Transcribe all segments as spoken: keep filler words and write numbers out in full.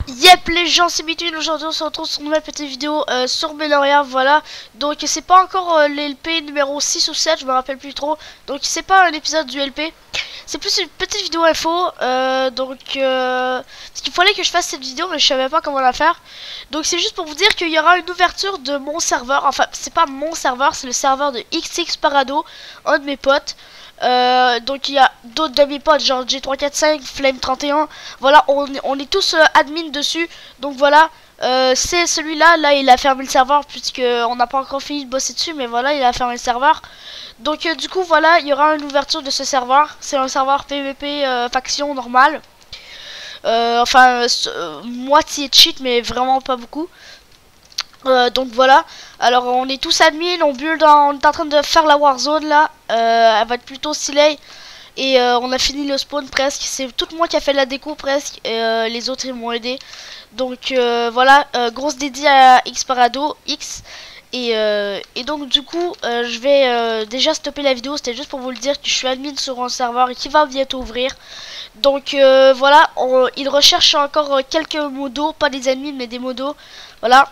Yep les gens, c'est Between. Aujourd'hui on se retrouve sur une nouvelle petite vidéo euh, sur Meloria. Voilà, donc c'est pas encore euh, l'L P numéro six ou sept, je me rappelle plus trop. Donc c'est pas un épisode du L P, c'est plus une petite vidéo info. euh, Donc euh, parce qu'il fallait que je fasse cette vidéo mais je savais pas comment la faire. Donc c'est juste pour vous dire qu'il y aura une ouverture de mon serveur. Enfin c'est pas mon serveur, c'est le serveur de X X Parado, un de mes potes. Euh, donc il y a d'autres de mes potes genre G trois quatre cinq, Flame trente et un. Voilà, on, on est tous euh, admin dessus. Donc voilà, euh, c'est celui-là. Là il a fermé le serveur puisque on n'a pas encore fini de bosser dessus. Mais voilà, il a fermé le serveur. Donc euh, du coup voilà, il y aura une ouverture de ce serveur. C'est un serveur P V P euh, faction normal. euh, Enfin euh, moitié cheat mais vraiment pas beaucoup. Euh, donc voilà, alors on est tous admin, on build, en, on est en train de faire la Warzone là, euh, elle va être plutôt stylée. Et euh, on a fini le spawn presque, c'est tout moi qui a fait la déco presque, et euh, les autres ils m'ont aidé. Donc euh, voilà, euh, grosse dédiée à X Parado, X. Et, euh, et donc du coup euh, je vais euh, déjà stopper la vidéo, c'était juste pour vous le dire que je suis admin sur un serveur et qui va bientôt ouvrir. Donc euh, voilà, on, il recherche encore euh, quelques modos, pas des admins mais des modos, voilà.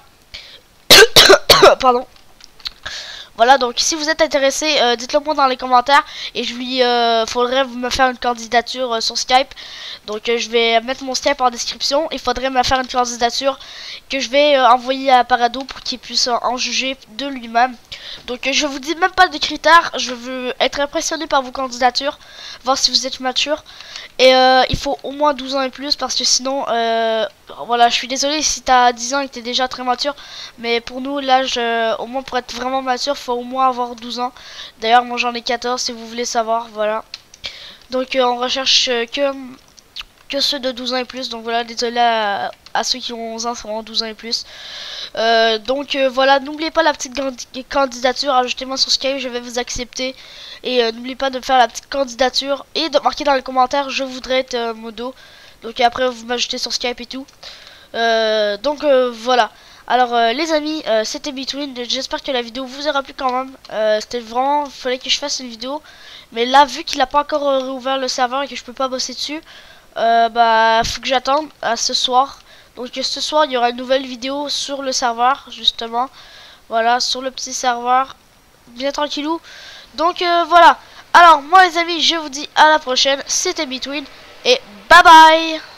Pardon. Voilà, donc si vous êtes intéressé, euh, dites-le moi dans les commentaires. Et je lui euh, faudrait me faire une candidature euh, sur Skype. Donc euh, je vais mettre mon Skype en description. Il faudrait me faire une candidature que je vais euh, envoyer à Parado pour qu'il puisse euh, en juger de lui-même. Donc euh, je vous dis même pas de critères. Je veux être impressionné par vos candidatures, voir si vous êtes mature. Et euh, il faut au moins douze ans et plus parce que sinon, euh, voilà, je suis désolé si t'as dix ans et que t'es déjà très mature. Mais pour nous, l'âge, euh, au moins pour être vraiment mature, faut au moins avoir douze ans. D'ailleurs, moi j'en ai quatorze si vous voulez savoir, voilà. Donc euh, on recherche euh, que, que ceux de douze ans et plus. Donc voilà, désolé à, à ceux qui ont onze ans, c'est vraiment douze ans et plus. Euh, donc euh, voilà, n'oubliez pas la petite candidature, ajoutez-moi sur Skype, je vais vous accepter. Et euh, n'oubliez pas de faire la petite candidature et de marquer dans les commentaires je voudrais être euh, modo. Donc après vous m'ajoutez sur Skype et tout. Euh, donc euh, voilà. Alors euh, les amis, euh, c'était Between, j'espère que la vidéo vous aura plu quand même. euh, C'était vraiment, il fallait que je fasse une vidéo. Mais là vu qu'il n'a pas encore euh, réouvert le serveur et que je peux pas bosser dessus, euh, bah faut que j'attende à ce soir. Donc ce soir il y aura une nouvelle vidéo sur le serveur justement. Voilà, sur le petit serveur, bien tranquillou. Donc euh, voilà. Alors moi les amis, je vous dis à la prochaine. C'était Between et bye bye.